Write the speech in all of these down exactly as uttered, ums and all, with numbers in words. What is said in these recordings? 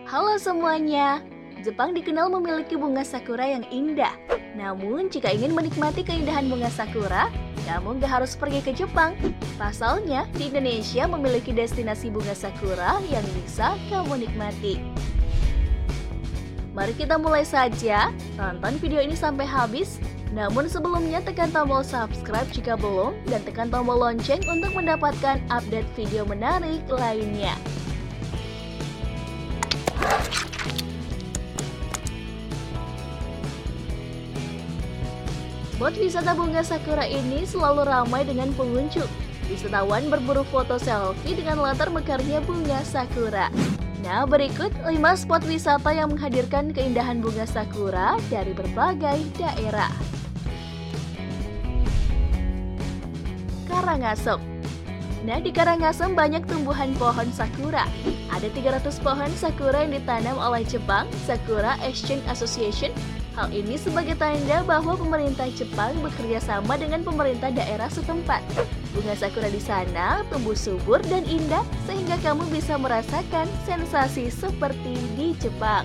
Halo semuanya, Jepang dikenal memiliki bunga sakura yang indah. Namun jika ingin menikmati keindahan bunga sakura, kamu gak harus pergi ke Jepang. Pasalnya, di Indonesia memiliki destinasi bunga sakura yang bisa kamu nikmati. Mari kita mulai saja, tonton video ini sampai habis. Namun sebelumnya tekan tombol subscribe jika belum, dan tekan tombol lonceng untuk mendapatkan update video menarik lainnya. Spot wisata bunga sakura ini selalu ramai dengan pengunjung. Wisatawan berburu foto selfie dengan latar mekarnya bunga sakura. Nah, berikut lima spot wisata yang menghadirkan keindahan bunga sakura dari berbagai daerah. Karangasem. Nah, di Karangasem banyak tumbuhan pohon sakura. Ada tiga ratus pohon sakura yang ditanam oleh Jepang Sakura Exchange Association. Hal ini sebagai tanda bahwa pemerintah Jepang bekerja sama dengan pemerintah daerah setempat. Bunga sakura di sana tumbuh subur dan indah sehingga kamu bisa merasakan sensasi seperti di Jepang.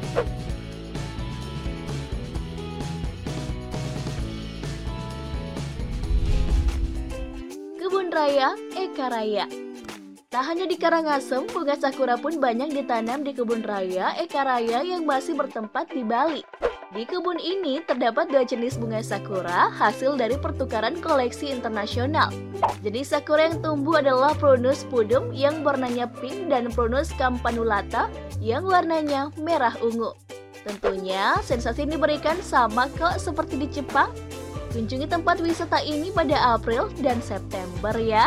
Kebun Raya Eka Raya. Tak hanya di Karangasem, bunga sakura pun banyak ditanam di Kebun Raya Eka Raya yang masih bertempat di Bali. Di kebun ini terdapat dua jenis bunga sakura hasil dari pertukaran koleksi internasional. Jenis sakura yang tumbuh adalah Prunus pudum yang warnanya pink dan Prunus campanulata yang warnanya merah ungu. Tentunya sensasi ini diberikan sama kok seperti di Jepang. Kunjungi tempat wisata ini pada April dan September ya.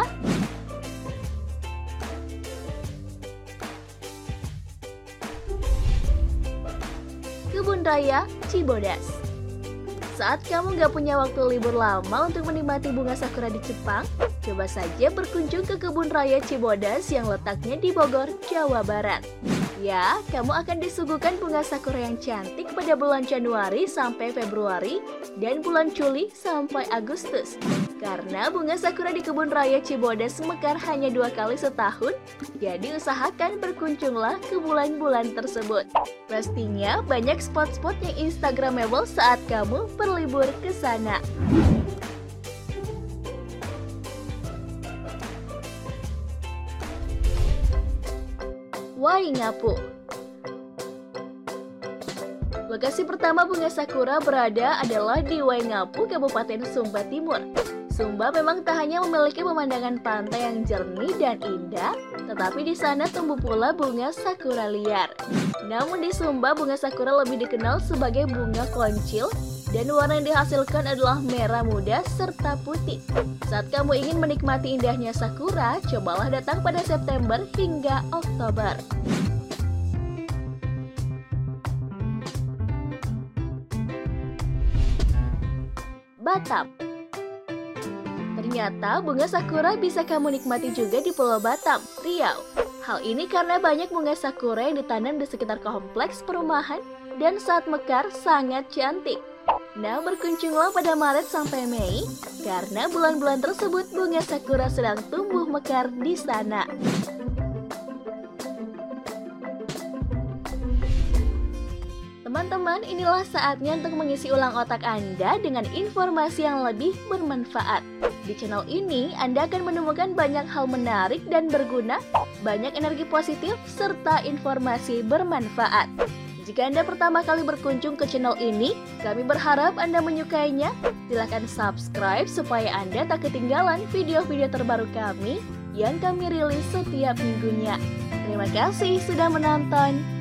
Kebun Raya Chibodas. Saat kamu gak punya waktu libur lama untuk menikmati bunga sakura di Jepang, coba saja berkunjung ke Kebun Raya Chibodas yang letaknya di Bogor, Jawa Barat. Ya, kamu akan disuguhkan bunga sakura yang cantik pada bulan Januari sampai Februari dan bulan Juli sampai Agustus. Karena bunga sakura di Kebun Raya Chibodas mekar hanya dua kali setahun, jadi usahakan berkunjunglah ke bulan-bulan tersebut. Pastinya banyak spot-spot yang instagramable saat kamu berlibur ke sana. Waingapu. Lokasi pertama bunga sakura berada adalah di Waingapu, Kabupaten Sumba Timur. Sumba memang tak hanya memiliki pemandangan pantai yang jernih dan indah, tetapi di sana tumbuh pula bunga sakura liar. Namun di Sumba, bunga sakura lebih dikenal sebagai bunga koncil, dan warna yang dihasilkan adalah merah muda serta putih. Saat kamu ingin menikmati indahnya sakura, cobalah datang pada September hingga Oktober. Batam. Ternyata bunga sakura bisa kamu nikmati juga di Pulau Batam, Riau. Hal ini karena banyak bunga sakura yang ditanam di sekitar kompleks perumahan dan saat mekar sangat cantik. Nah, berkunjunglah pada Maret sampai Mei, karena bulan-bulan tersebut bunga sakura sedang tumbuh mekar di sana. Teman-teman, inilah saatnya untuk mengisi ulang otak Anda dengan informasi yang lebih bermanfaat. Di channel ini, Anda akan menemukan banyak hal menarik dan berguna, banyak energi positif, serta informasi bermanfaat. Jika Anda pertama kali berkunjung ke channel ini, kami berharap Anda menyukainya. Silahkan subscribe supaya Anda tak ketinggalan video-video terbaru kami yang kami rilis setiap minggunya. Terima kasih sudah menonton.